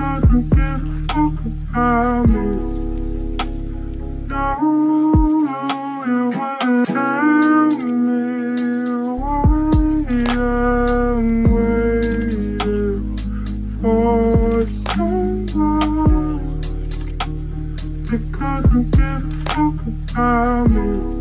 couldn't give a fuck about me. No, you wouldn't tell me why I'm waiting for someone that couldn't give a fuck about me.